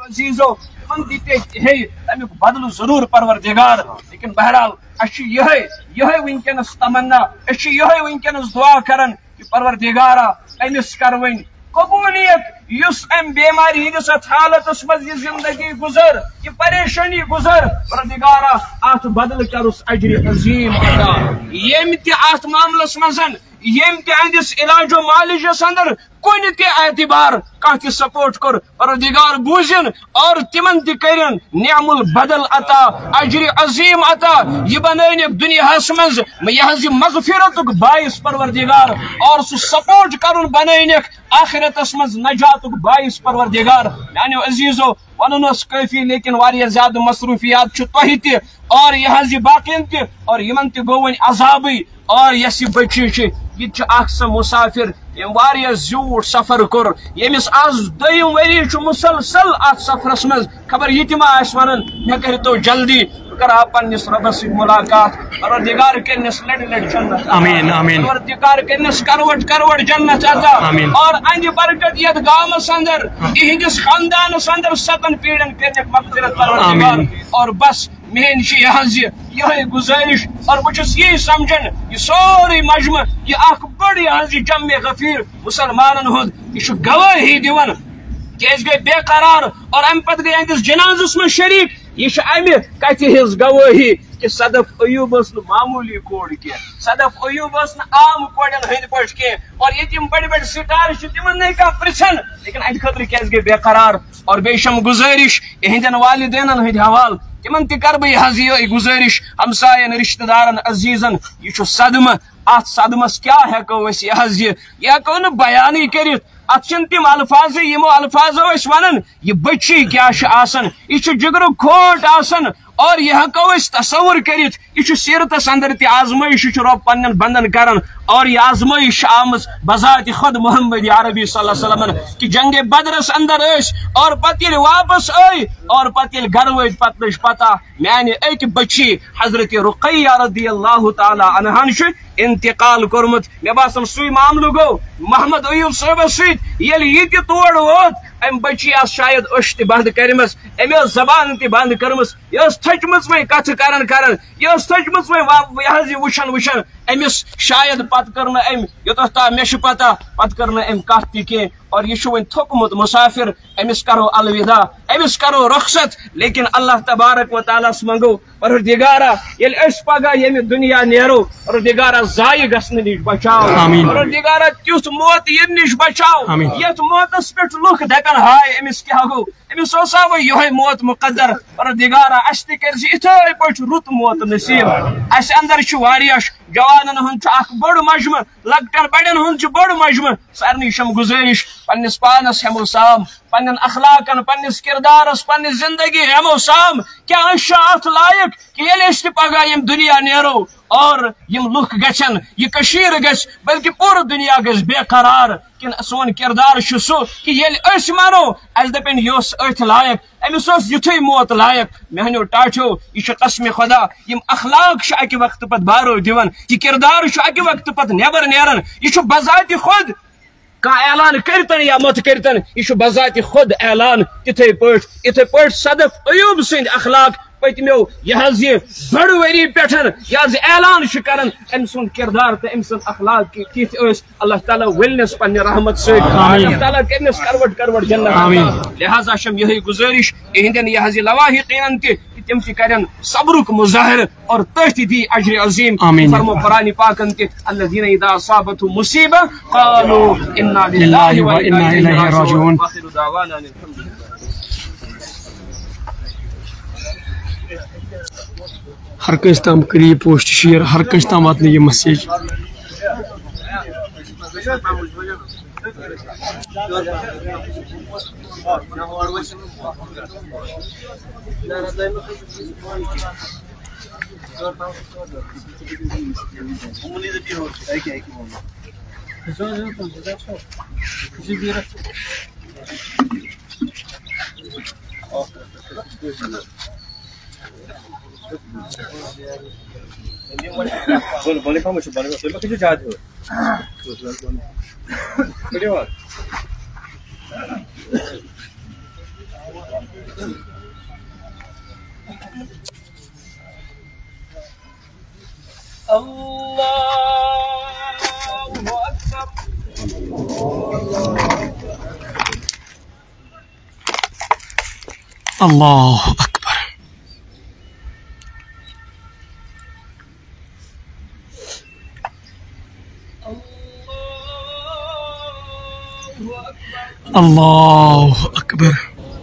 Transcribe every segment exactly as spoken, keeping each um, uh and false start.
अजीजो मन दिते हे तमिक बदल जरूर परवरदिगार लेकिन बहरहाल अश यह यह वनकनस तमन्ना अश यह वनकनस दुआ करन कि परवरदिगारा अमिस कर वन कबूलियत युस अम बेमारी हंदिस हालतस मज यह जिंदगी गुजर यह परेशानी गुजर परवरदिगारा अत बदल करुस अजर अजीम अता यम ते अत मामलस मजन यम ते अहदिस इलाजो मालिजस अंदर कुन ते एतबार कह ते सपोर्ट कर परवरदिगार बूझन और तिमन ते करन नियमुल बदल अता अजर अजीम अता यह बनैन दुनियास मज यह मगफिरतुक बाइस परवरदिगार और सु सपोर्ट करन बनैन आखिरतस मज नजातुक बाइस परवरदिगार यानी अजीजो वन काफी लेकिन वारिया ज्यादा मसरूफियात छ तोहि ते और यह बाकियन ते और यमन ते गो वन अजाबी और यस बच्ची यह मुसाफिर यम वारिया ज़्यूट सफर कोर यमिस आज दयम वरी मुसलसल अत सफरस मज खबर यह मा वन मे कर तो जल्दी कर पन्निस रबस मुलाकात परवरदिगार करनिस लड़ लड़ जन्नत आमीन आमीन परवरदिगार करनिस करवट करवट जन्नत अता और अंज बरकत यत गामस अंदर इहदिस खानदानस अंदर सतन पीढ़न करने मगफिरत परवरदिगार और बस मेन यह गुजारिश और बस यही समझन यह सोरे मजम यह बड़ यह जम गफीर मुसलमान हुद यह गवाही दिवन कैस गई बेकरार और अम पे गई अहदिस जनाजस में शरीक यह अमि कत हिज गवाही कि सदफ अयूब मामूली कोड़ कह सदफ अयूब आम कोड़न हंद पे कह और ये बड़े बड़े सितार तिमन नहीं कह पृछन लेकिन अद खतर क्या गई बेकरार और बेशम गुजारिश यहंदन वालिदैन हंद हवाल तिमन तर बह यह गुजारिश हमसायन रिश्तेदारन अजीजन यह सदम अत सदमस क्या हेको यह यह हेको न बयान कर अत तम अल्फाज यमो अल्फाजो वन यह बच्ची क्या यह जिगर खोट आसन और यह हेको तस्वुर कर यह सीरतस अंदर त आजमाइश रब पन्न बंदन कर और यह आजमाइश आम बजात खुद मोहम्मद अरबी सल्लल्लाहु अलैहि वसल्लम कि जंगे बदरस अंदर और पत वापस आई और पत घर वत पत लज पता माने एक बच्ची हजरत रुकैया रदियल्लाहु ताला अन्हा इंतकाल कोर्मुत मे बासन सुई मामलू गो मोहम्मद अयूब साहबस ये तोड़ वोत अम बच्ची शायद अश त बंद करम अमे जबान त बंद कर्म यह थचम वह कथ कर कर यह थचम वह यह वुन वुन अमिस शायद पत कर अम योत मे पता पत कर अम कथ तह और यह वन थोकमुत मुसाफिर अमिस करो अलविदा अमिस करो रुखसत लेकिन अल्लाह तबारक व तआला मंगो परवरदिगारा ये पगह ये दुनिया नेरो परवरदिगारा जाय गसन निश बचाओ परवरदिगारा तुथ मौत इन निश बचाओ यथ मौतस पे लुक दकन हाय अमिस क्या गो अमिस वो यह मौत मुकद्दर परवरदिगारा अस तज इथे पे रुत मौत नसीब अस अंदर जवानन हुंद बड़ मजम लकटन बड़न हुंद बड़ मजम सारनी शम गुजारिश पन्निस पानस हेमो साम पन्न अखलाकन पन्निस किरदारस पन्नि जिंदगी हेमो साम क्या अत लायक कि ये पगह यम दुनिया नेरो और यम लुक गन यह कशीर गस बल्कि पूरा दुनिया गस बेकरार कि सोन किरदार सो कि ये मनो अस दपन यह अथ लायक अमिस युथे मौत लायक मेहनो टाठो यह कसम खुदा यम अखलाक अकि वक्त पे बारो दिवन यह किरदार अकि वक्त पे नबर नेरन यह बजात खुद कह ऐलान करतन या मत करतन यह बजात खुद ऐलान तिथे पठ इथे पठ सदफ अयूब सिंध अखलाक पतमो यह बड़ वरी पे यह ऐलान कर अम सुन किरदार तो अम सुन अखलाक कित अल्लाह ताला वलनस पन्ने रहमत से अल्लाह ताला करनस करवट करवट जन्नत लिहाजा शम यही गुजारिश इहंदन यह लवाहिकीन ते तम करन सब्रुक मुजाहिर और तथ दी अजर अजीम फरमो कुरान पाकन ते अल्लज़ीना इज़ा असाबतहु मुसीबा क़ालू इन्ना लिल्लाहि व इन्ना इलैहि राजिऊन आखिरु दावाना अल्हम्दुलिल्लाह। हर कंस तम करी पोस्ट शेयर हर कंस तम वात ये message boleh boleh kamu coba boleh boleh kita jatuh boleh الله أكبر. الله أكبر.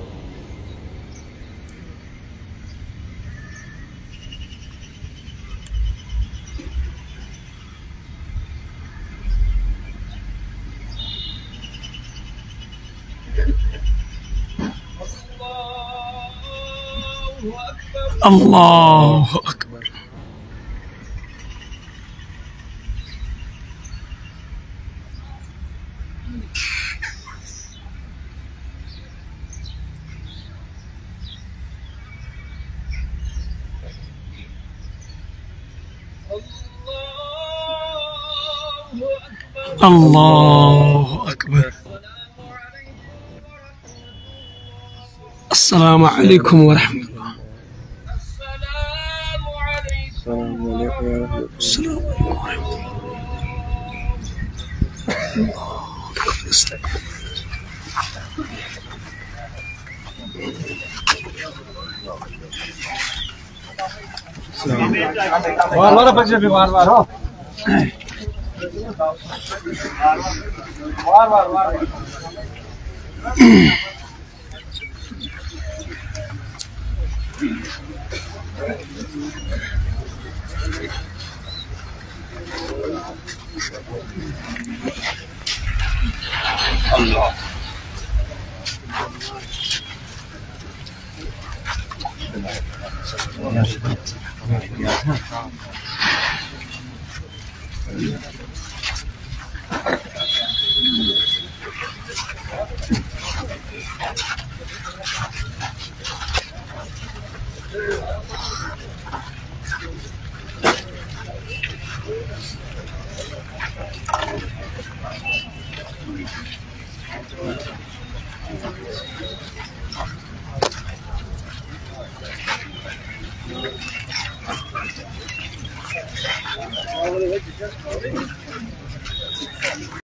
الله أكبر. الله أكبر. السلام عليكم ورحمة الله. السلام عليكم ورحمة الله. السلام عليكم ورحمة الله. बार बार बच्चे भी बार बार हो बार बार बार Allah. Thank you.